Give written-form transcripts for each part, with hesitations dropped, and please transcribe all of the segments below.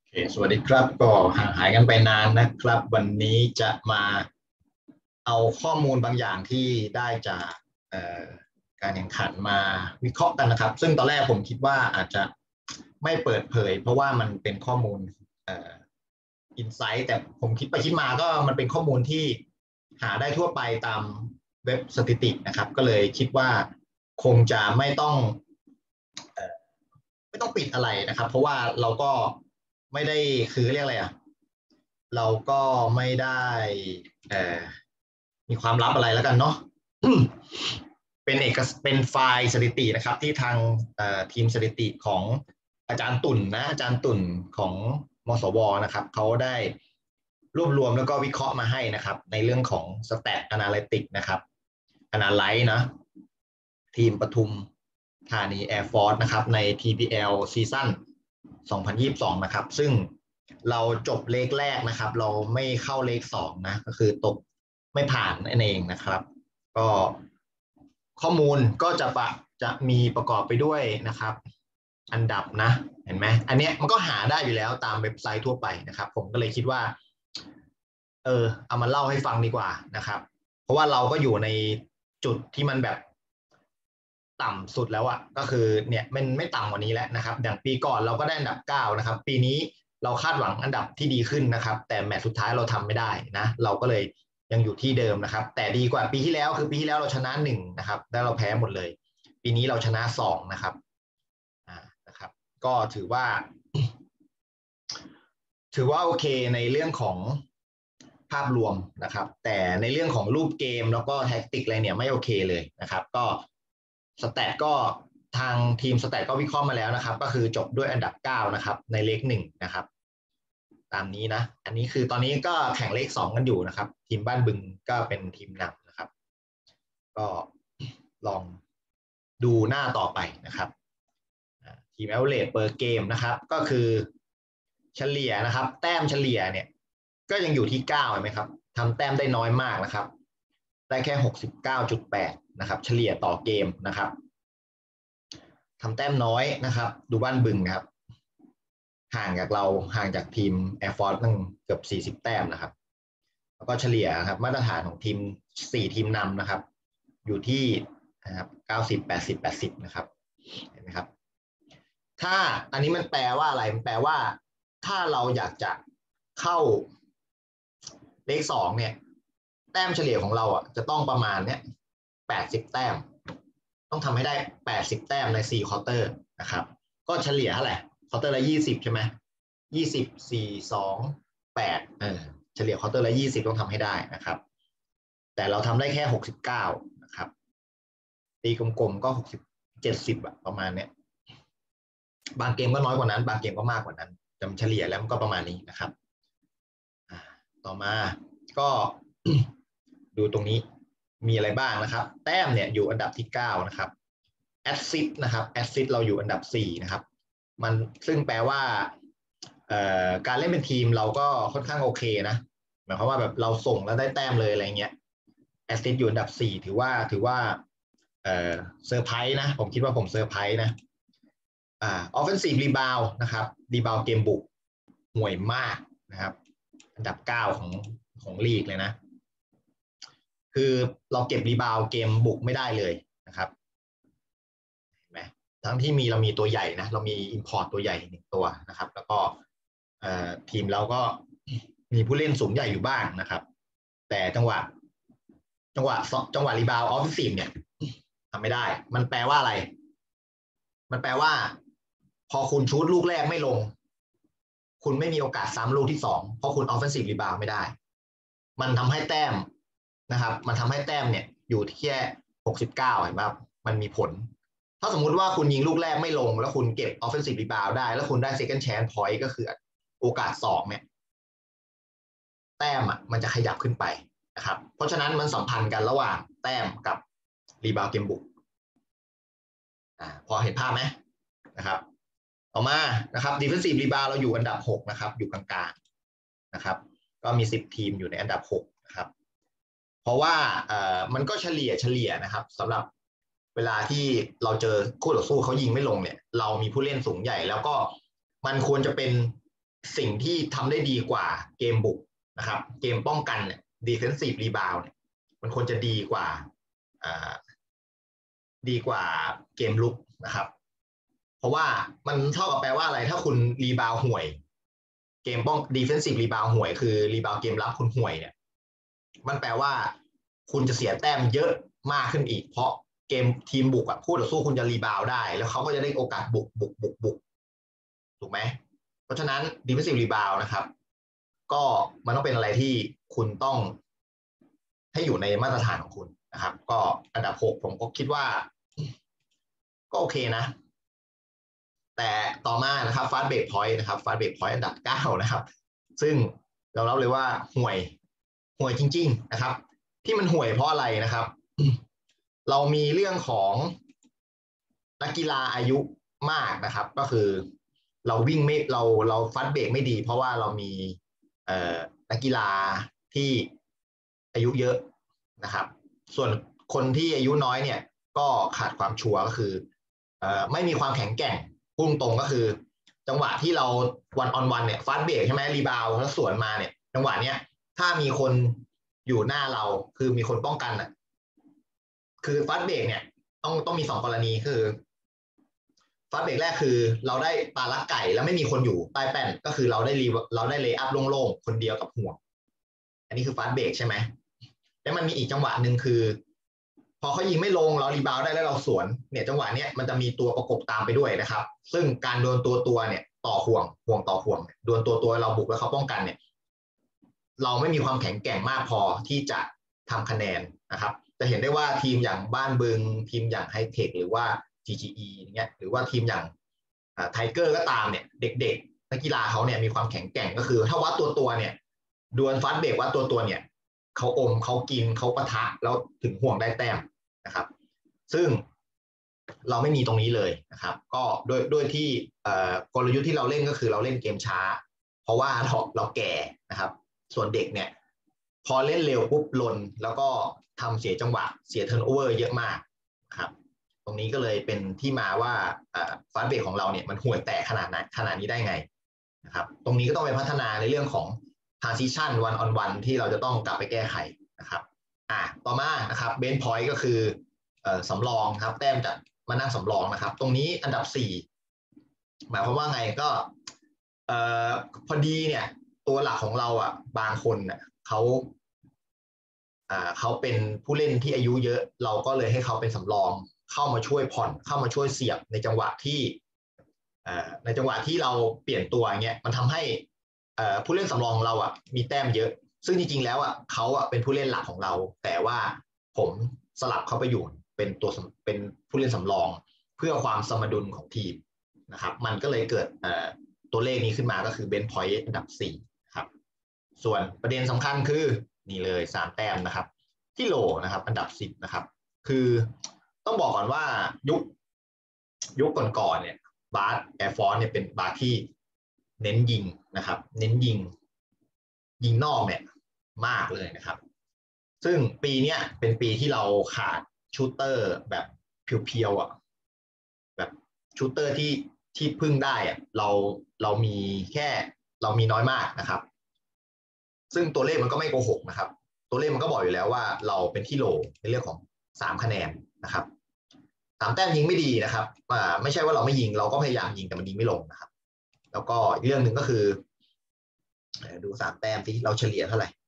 สวัสดีครับก็ห่างหายกันไปนานนะครับวันนี้จะมาเอาข้อมูลบางอย่างที่ได้จากการแข่งขันมาวิเคราะห์กันนะครับซึ่งตอนแรกผมคิดว่าอาจจะไม่เปิดเผยเพราะว่ามันเป็นข้อมูลอินไซต์แต่ผมคิดไปคิดมาก็มันเป็นข้อมูลที่หาได้ทั่วไปตามเว็บสถิตินะครับก็เลยคิดว่าคงจะไม่ต้องปิดอะไรนะครับเพราะว่าเราก็ไม่ได้คือเรียกอะไรเราก็ไม่ได้เอ่อมีความลับอะไรแล้วกันเนาะเป็นไฟล์สถิตินะครับที่ทางทีมสถิติของอาจารย์ตุ่นนะอาจารย์ตุ่นของมสวนะครับเขาได้รวบรวมแล้วก็วิเคราะห์มาให้นะครับในเรื่องของ Stat Analytics นะครับ Analyze นะทีมปทุมธานี Air Force นะครับใน TPL ซีซั่น2022นะครับซึ่งเราจบเลขแรกนะครับเราไม่เข้าเลข2นะก็คือตกไม่ผ่านนั่นเองนะครับก็ข้อมูลก็จะมีประกอบไปด้วยนะครับอันดับนะเห็นไหมอันเนี้ยมันก็หาได้อยู่แล้วตามเว็บไซต์ทั่วไปนะครับผมก็เลยคิดว่าเอามาเล่าให้ฟังดีกว่านะครับเพราะว่าเราก็อยู่ในจุดที่มันแบบต่ำสุดแล้วอะก็คือเนี่ยมันไม่ต่ำกว่านี้แล้วนะครับอย่างปีก่อนเราก็ได้อันดับ9นะครับปีนี้เราคาดหวังอันดับที่ดีขึ้นนะครับแต่แมตช์สุดท้ายเราทำไม่ได้นะเราก็เลยยังอยู่ที่เดิมนะครับแต่ดีกว่าปีที่แล้วคือปีที่แล้วเราชนะ1นะครับแล้วเราแพ้หมดเลยปีนี้เราชนะ2นะครับนะครับก็ถือว่าโอเคในเรื่องของภาพรวมนะครับแต่ในเรื่องของรูปเกมแล้วก็แท็กติกอะไรเนี่ยไม่โอเคเลยนะครับก็สแตทก็ทางทีมสแตทก็วิเคราะห์มาแล้วนะครับก็คือจบด้วยอันดับ9นะครับในเลข1นะครับตามนี้นะอันนี้คือตอนนี้ก็แข่งเลข2กันอยู่นะครับทีมบ้านบึงก็เป็นทีมนำนะครับก็ลองดูหน้าต่อไปนะครับทีมแอเวอเรจเปอร์เกมนะครับก็คือเฉลี่ยนะครับแต้มเฉลี่ยเนี่ยก็ยังอยู่ที่9เห็นไหมครับทำแต้มได้น้อยมากนะครับได้แค่69.8นะครับเฉลี่ยต่อเกมนะครับทำแต้มน้อยนะครับดูบ้านบึงนะครับห่างจากเราห่างจากทีม Air Force ตั้งเกือบ40แต้มนะครับแล้วก็เฉลี่ยครับมาตรฐานของทีม4ทีมนำนะครับอยู่ที่นะครับ90 80 80นะครับเห็นไหมครับถ้าอันนี้มันแปลว่าอะไรมันแปลว่าถ้าเราอยากจะเข้าเลข2เนี่ยแต้มเฉลี่ยของเราจะต้องประมาณเนี้ย80แต้มต้องทำให้ได้80แต้มใน4ควอเตอร์นะครับก็เฉลี่ยเท่าไหร่ควอเตอร์ละ20ใช่ไหม20 4 2 8เฉลี่ยควอเตอร์ละ20ต้องทำให้ได้นะครับแต่เราทำได้แค่69นะครับตีกลมๆก็60 70ประมาณเนี้ยบางเกมก็น้อยกว่านั้นบางเกมก็มากกว่านั้นจำเฉลี่ยแล้วมันก็ประมาณนี้นะครับต่อมาก็ ดูตรงนี้มีอะไรบ้างนะครับแต้มเนี่ยอยู่อันดับที่9นะครับแอสซิสนะครับแอสซิสเราอยู่อันดับ4นะครับมันซึ่งแปลว่าการเล่นเป็นทีมเราก็ค่อนข้างโอเคนะหมายความว่าแบบเราส่งแล้วได้แต้มเลยอะไรเงี้ยแอสซิสอยู่อันดับ4ถือว่าเซอร์ไพรส์นะผมคิดว่าผมเซอร์ไพรส์นะออฟเฟนซีฟรีบาวนะครับรีบาวเกมบุกห่วยมากนะครับอันดับ9ของลีกเลยนะคือเราเก็บรีบาวเกมบุกไม่ได้เลยนะครับเห็นไหมทั้งที่เรามีตัวใหญ่นะเรามีอินพอร์ตตัวใหญ่1ตัวนะครับแล้วก็ทีมเราก็มีผู้เล่นสูงใหญ่อยู่บ้างนะครับแต่จังหวะรีบาวออฟฟิศเนี่ยทำไม่ได้มันแปลว่าอะไรมันแปลว่าพอคุณชูตลูกแรกไม่ลงคุณไม่มีโอกาสซ้ำลูกที่2เพราะคุณออฟเฟนซีฟรีบาวไม่ได้มันทำให้แต้มนะครับมันทำให้แต้มเนี่ยอยู่ที่แค่69เห็นไหมมันมีผลถ้าสมมุติว่าคุณยิงลูกแรกไม่ลงแล้วคุณเก็บ offensive rebound ได้แล้วคุณได้ second chance point ก็คือโอกาส2เนี่ยแต้มมันจะขยับขึ้นไปนะครับเพราะฉะนั้นมันสัมพันธ์กันระหว่างแต้มกับ rebound เกมบุกพอเห็นภาพไหมนะครับต่อมานะครับ defensive rebound เราอยู่อันดับ6นะครับอยู่กลางๆนะครับก็มี10ทีมอยู่ในอันดับ6นะครับเพราะว่ามันก็เฉลี่ยนะครับสำหรับเวลาที่เราเจอคู่ต่อสู้เขายิงไม่ลงเนี่ยเรามีผู้เล่นสูงใหญ่แล้วก็มันควรจะเป็นสิ่งที่ทำได้ดีกว่าเกมบุกนะครับเกมป้องกันเนี่ย defensive rebound เนี่ยมันควรจะดีกว่าเกมลุกนะครับเพราะว่ามันเท่ากับแปลว่าอะไรถ้าคุณรีบาวห่วยเกมป้อง defensive rebound ห่วยคือรีบาวเกมรับคุณห่วยเนี่ยมันแปลว่าคุณจะเสียแต้มเยอะมากขึ้นอีกเพราะเกมทีมบุกอ่ะคู่ต่อสู้คุณจะรีบาวได้แล้วเขาก็จะได้โอกาสบุกถูกไหมเพราะฉะนั้น defensive rebound นะครับก็มันต้องเป็นอะไรที่คุณต้องให้อยู่ในมาตรฐานของคุณนะครับก็อันดับ6ผมก็คิดว่าก็โอเคนะแต่ต่อมานะครับฟาสต์เบรกพอยต์นะครับฟาสต์เบรกพอยต์อันดับ9นะครับซึ่งเราเล่าเลยว่าห่วยจริงๆนะครับที่มันห่วยเพราะอะไรนะครับเรามีเรื่องของนักกีฬาอายุมากนะครับก็คือเราวิ่งไม่เราฟาสต์เบรกไม่ดีเพราะว่าเรามีนักกีฬาที่อายุเยอะนะครับส่วนคนที่อายุน้อยเนี่ยก็ขาดความชัวร์ก็คือไม่มีความแข็งแกร่งพุ่งตรงก็คือจังหวะที่เราวันออนวันเนี่ยฟาสต์เบรกใช่ไหมรีบาวแล้วสวนมาเนี่ยจังหวะเนี้ยถ้ามีคนอยู่หน้าเราคือมีคนป้องกันอ่ะคือฟาสต์เบรกเนี่ยต้องมี2 กรณีคือฟาสต์เบรกแรกคือเราได้ปลาลักไก่แล้วไม่มีคนอยู่ใต้แป้นก็คือเราได้เลย์อัพโล่งๆคนเดียวกับห่วงอันนี้คือฟาสต์เบรกใช่ไหมแล้วมันมีอีกจังหวะหนึ่งคือพอเขายิงไม่ลงเรารีบาวได้แล้วเราสวนเนี่ยจังหวะเนี้ยมันจะมีตัวประกบตามไปด้วยนะครับซึ่งการโดนตัวเนี่ยต่อห่วงต่อห่วงโดนตัวเราบุกแล้วเขาป้องกันเนี่ยเราไม่มีความแข็งแกร่งมากพอที่จะทำคะแนนนะครับจะเห็นได้ว่าทีมอย่างบ้านบึงทีมอย่างไฮเทคหรือว่า GGE อย่างเงี้ยหรือว่าทีมอย่างไทเกอร์ก็ตามเนี่ยเด็กๆนักกีฬาเขาเนี่ยมีความแข็งแกร่งก็คือถ้าวัดตัวเนี่ยดวลฟาสต์เบรกวัดตัวเนี่ยเขาเขากินเขาปะทะแล้วถึงห่วงได้แต้มนะครับซึ่งเราไม่มีตรงนี้เลยนะครับก็ด้วยที่กลยุทธ์ที่เราเล่นก็คือเราเล่นเกมช้าเพราะว่าเราแก่นะครับส่วนเด็กเนี่ยพอเล่นเร็วปุ๊บลนแล้วก็ทำเสียจังหวะเสียเทิร์นโอเวอร์เยอะมากครับตรงนี้ก็เลยเป็นที่มาว่าฟาสต์เบรกของเราเนี่ยมันห่วยแตกขนาดนี้ได้ไงนะครับตรงนี้ก็ต้องไปพัฒนาในเรื่องของ transition one on one ที่เราจะต้องกลับไปแก้ไขนะครับต่อมานะครับเบนพอยต์ก็คือสำรองครับแต้มจากมานั่งสำรองนะครับตรงนี้อันดับ4หมายความว่าไงก็พอดีเนี่ยตัวหลักของเราอ่ะบางคนเนี่ยเขาเป็นผู้เล่นที่อายุเยอะเราก็เลยให้เขาเป็นสำรองเข้ามาช่วยผ่อนเข้ามาช่วยเสียบในจังหวะที่เราเปลี่ยนตัวเงี้ยมันทำให้ผู้เล่นสำรองเราอ่ะมีแต้มเยอะซึ่งจริงๆแล้วอ่ะเขาอ่ะเป็นผู้เล่นหลักของเราแต่ว่าผมสลับเขาไปอยู่เป็นผู้เล่นสำรองเพื่อความสมดุลของทีมนะครับมันก็เลยเกิดตัวเลขนี้ขึ้นมาก็คือเบนพอยต์อันดับ4ครับส่วนประเด็นสำคัญคือนี่เลย3แต้มนะครับที่โหลนะครับอันดับ10นะครับคือต้องบอกก่อนว่ายุคก่อนๆเนี่ยบาสแอร์ฟอร์สเนี่ยเป็นบาสที่เน้นยิงนะครับเน้นยิงนอกเนี่ยมากเลยนะครับซึ่งปีนี้เป็นปีที่เราขาดชูตเตอร์แบบเพียวๆอ่ะแบบชูตเตอร์ที่พึ่งได้อ่ะเรามีน้อยมากนะครับซึ่งตัวเลขมันก็ไม่โกหกนะครับตัวเลขมันก็บอกอยู่แล้วว่าเราเป็นที่โหลในเรื่องของ3คะแนนนะครับ3แต้มยิงไม่ดีนะครับไม่ใช่ว่าเราไม่ยิงเราก็พยายามยิงแต่มันยิงไม่ลงนะครับแล้วก็อีกเรื่องหนึ่งก็คือดู3แต้มที่เราเฉลี่ยเท่าไหร่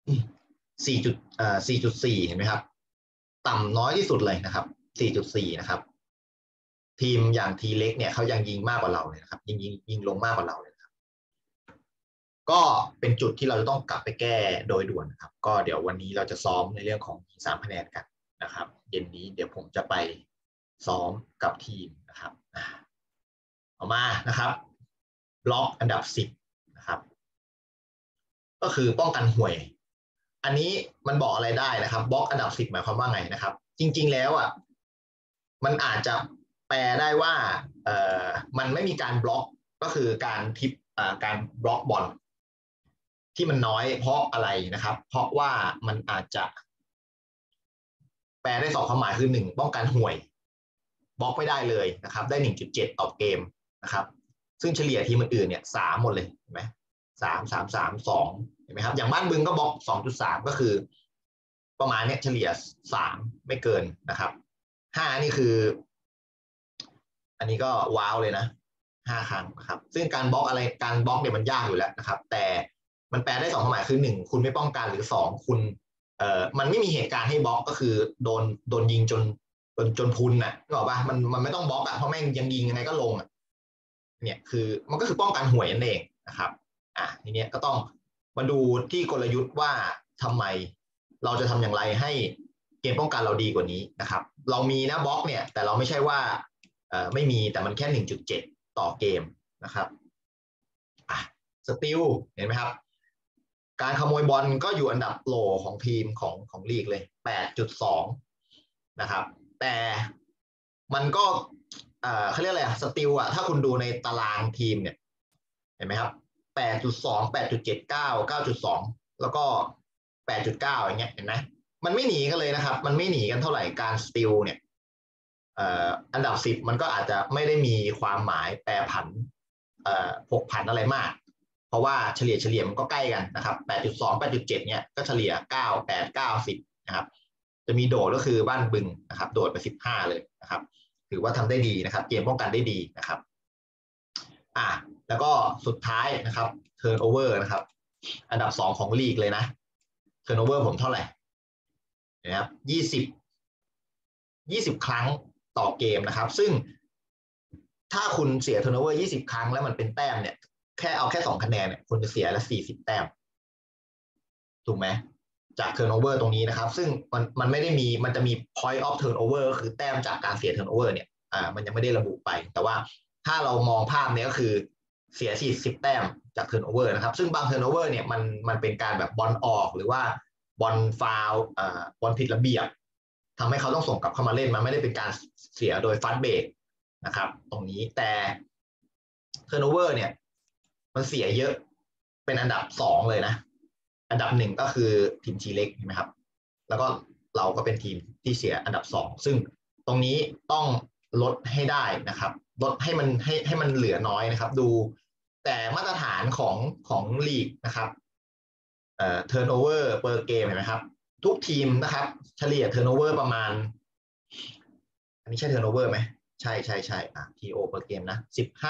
4.4เห็นไหมครับต่ำน้อยที่สุดเลยนะครับ4.4นะครับทีมอย่างทีเล็กเนี่ยเขายังยิงมากกว่าเราเลยนะครับยิงลงมากกว่าเราเลยครับก็เป็นจุดที่เราจะต้องกลับไปแก้โดยด่วนนะครับก็เดี๋ยววันนี้เราจะซ้อมในเรื่องของ3คะแนนกันนะครับเย็นนี้เดี๋ยวผมจะไปซ้อมกับทีมนะครับออกมานะครับบล็อกอันดับ10นะครับก็คือป้องกันห่วยอันนี้มันบอกอะไรได้นะครับบล็อกอันดับ10หมายความว่าไงนะครับจริงๆแล้วอ่ะมันอาจจะแปลได้ว่ามันไม่มีการบล็อกก็คือการบล็อกบอลที่มันน้อยเพราะอะไรนะครับเพราะว่ามันอาจจะแปลได้2ความหมายคือ1ป้องกันห่วยบล็อกไม่ได้เลยนะครับได้ 1.7 ต่อเกมนะครับซึ่งเฉลี่ยทีมอื่นเนี่ย3หมดเลยเห็นไหม3 3 3 2เห็นไหมครับอย่างบ้านบึงก็บล็อก 2.3 ก็คือประมาณเนี้ยเฉลี่ย3ไม่เกินนะครับ5นี่คืออันนี้ก็ว้าวเลยนะ5 ครั้งนะครับซึ่งการบล็อกเนี่ยมันยากอยู่แล้วนะครับแต่มันแปลได้2ความหมายคือ1คุณไม่ป้องกันหรือ2คุณมันไม่มีเหตุการณ์ให้บล็อกก็คือโดนยิงจนพุนน่ะนึกออกป่ะมันไม่ต้องบล็อกอ่ะเพราะแม่งยังยิงยังไงก็ลงอ่ะเนี่ยคือมันก็คือป้องกันห่วยนั่นเองนะครับทีนี้ก็ต้องมาดูที่กลยุทธ์ว่าทำไมเราจะทำอย่างไรให้เกมป้องกันเราดีกว่านี้นะครับเรามีนะบล็อกเนี่ยแต่เราไม่ใช่ว่าไม่มีแต่มันแค่ 1.7 ต่อเกมนะครับสติลเห็นไหมครับการขโมยบอลก็อยู่อันดับโหลของทีมของลีกเลย 8.2 นะครับแต่มันก็เขาเรียกอะไรสติลถ้าคุณดูในตารางทีมเนี่ยเห็นไหมครับ 8.2 8.79 9.2 แล้วก็ 8.9 อย่างเงี้ยเห็นไหมมันไม่หนีกันเลยนะครับมันไม่หนีกันเท่าไหร่การสติลเนี่ยอันดับ10มันก็อาจจะไม่ได้มีความหมายแปรผันผกผันอะไรมากเพราะว่าเฉลี่ยมันก็ใกล้กันนะครับ 8.2 8.7 เนี่ยก็เฉลี่ย9 8 9 10นะครับจะมีโดดก็คือบ้านบึงนะครับโดดไป15เลยนะครับถือว่าทำได้ดีนะครับเกมป้องกันได้ดีนะครับแล้วก็สุดท้ายนะครับเทิร์นโอเวอร์นะครับอันดับ2ของลีกเลยนะเทิร์นโอเวอร์ผมเท่าไหร่นะครับ20 ครั้งต่อเกมนะครับซึ่งถ้าคุณเสียเทิร์นโอเวอร์20 ครั้งแล้วมันเป็นแต้มเนี่ยแค่2 คะแนนเนี่ยคุณจะเสียละ40 แต้มถูกไหมจากเทิร์นโอเวอร์ตรงนี้นะครับซึ่งมันไม่ได้มีมันจะมี point of turnover ก็คือแต้มจากการเสียเทิร์นโอเวอร์เนี่ยมันยังไม่ได้ระบุไปแต่ว่าถ้าเรามองภาพนี้ก็คือเสีย40 แต้มจากเทิร์นโอเวอร์นะครับซึ่งบางเทิร์นโอเวอร์เนี่ยมันเป็นการแบบบอลออกหรือว่าบอลฟาวล์บอลผิดระเบียบทำให้เขาต้องส่งกลับเข้ามาเล่นมันไม่ได้เป็นการเสียโดยฟาสต์เบรกนะครับตรงนี้แต่เทิร์นโอเวอร์เนี่ยมันเสียเยอะเป็นอันดับ2เลยนะอันดับ1ก็คือทีมชีเล็กใช่ไหมครับแล้วก็เราก็เป็นทีมที่เสียอันดับ2ซึ่งตรงนี้ต้องลดให้ได้นะครับลดให้มันเหลือน้อยนะครับดูแต่มาตรฐานของลีกนะครับเทิร์นโอเวอร์เปอร์เกมเห็นไหมครับทุกทีมนะครับเฉลี่ยเทิร์นโอเวอร์ประมาณอันนี้ใช่เทิร์นโอเวอร์ไหมใช่ทีโอเปอร์เกมนะ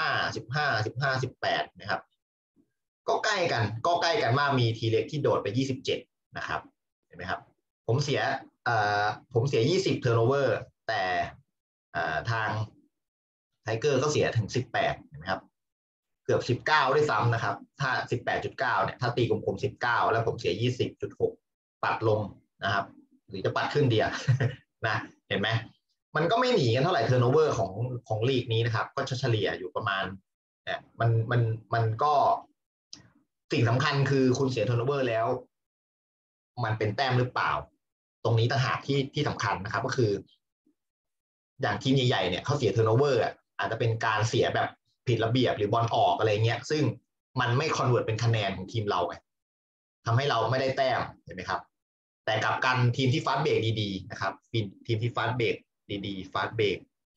15 นะครับก็ใกล้กันมากมีทีเล็กที่โดดไป27นะครับเห็นไหมครับผมเสีย20เทอร์โนเวอร์แต่ทางไทเกอร์ก็เสียถึง18เห็นไหมครับเกือบ19ด้วยซ้ำนะครับถ้า18.9เนี่ยถ้าตีกลมๆ19แล้วผมเสีย20.6ปัดลงนะครับหรือจะปัดขึ้นเดียนะเห็นไหมมันก็ไม่หนีกันเท่าไหร่เทอร์โนเวอร์ของลีกนี้นะครับก็เฉลี่ยอยู่ประมาณเนี่ยมันก็สิ่งสำคัญคือคุณเสียเทอร์โนเวอร์แล้วมันเป็นแต้มหรือเปล่าตรงนี้ต่างหากที่สำคัญนะครับก็คืออย่างทีมใหญ่ๆเนี่ยเขาเสียเทอร์โนเวอร์อาจจะเป็นการเสียแบบผิดระเบียบหรือบอลออกอะไรเงี้ยซึ่งมันไม่คอนเวิร์ตเป็นคะแนนของทีมเราไงทำให้เราไม่ได้แต้มเห็นไหมครับแต่กับกันทีมที่ฟาสต์เบรกดีๆนะครับทีมที่ฟาสต์เบรกดีๆฟาสต์เบรก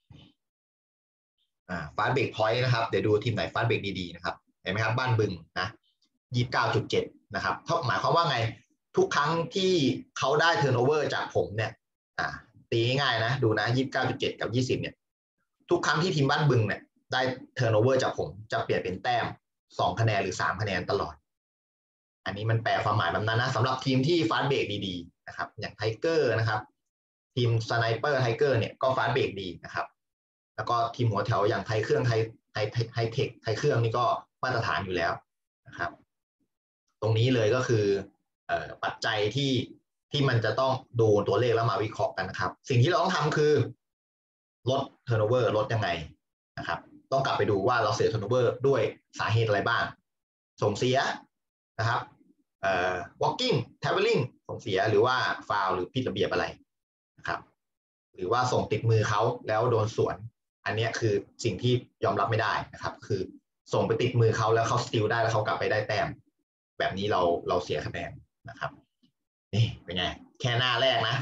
ฟาสต์เบรกพอยต์นะครับเดี๋ยวดูทีมไหนฟาสต์เบรกดีๆนะครับเห็นไหมครับบ้านบึงนะ29.7นะครับหมายความว่าไงทุกครั้งที่เขาได้เทิร์นโอเวอร์จากผมเนี่ยตีง่ายๆนะดูนะ29.7กับ20เนี่ยทุกครั้งที่ทีมบ้านบึงเนี่ยได้เทิร์นโอเวอร์จากผมจะเปลี่ยนเป็นแต้ม2 คะแนนหรือ3 คะแนนตลอดอันนี้มันแปลความหมายแบบนั้นนะสำหรับทีมที่ฟาสต์เบรกดีๆนะครับอย่างไทเกอร์นะครับทีมสไนเปอร์ไทเกอร์เนี่ยก็ฟาสต์เบรกดีนะครับแล้วก็ทีมหัวแถวอย่างไทยเครื่องไทยเทคไทยเครื่องนี่ก็มาตรฐานอยู่แล้วนะครับตรงนี้เลยก็คือปัจจัยที่มันจะต้องดูตัวเลขแล้วมาวิเคราะห์กันนะครับสิ่งที่เราต้องทำคือลดเทอร์โนเวอร์ลดยังไงนะครับต้องกลับไปดูว่าเราเสียเทอร์โนเวอร์ด้วยสาเหตุอะไรบ้างส่งเสียนะครับwalking traveling ส่งเสียหรือว่าฟาวหรือผิดระเบียบอะไรนะครับหรือว่าส่งติดมือเขาแล้วโดนสวนอันนี้คือสิ่งที่ยอมรับไม่ได้นะครับคือส่งไปติดมือเขาแล้วเขาสติลได้แล้วเขากลับไปได้แต้มแบบนี้เราเสียคะแนนนะครับนี่เป็นไงแค่หน้าแรกนะ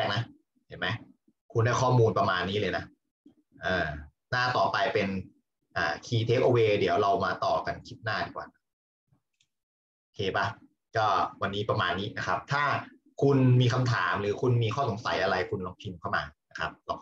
เห็นไหมคุณได้ข้อมูลประมาณนี้เลยนะหน้าต่อไปเป็น key take away เดี๋ยวเรามาต่อกันคลิปหน้าดีกว่าโอเคปะก็วันนี้ประมาณนี้นะครับถ้าคุณมีคำถามหรือคุณมีข้อสงสัยอะไรคุณลองพิมพ์เข้ามานะครับเรา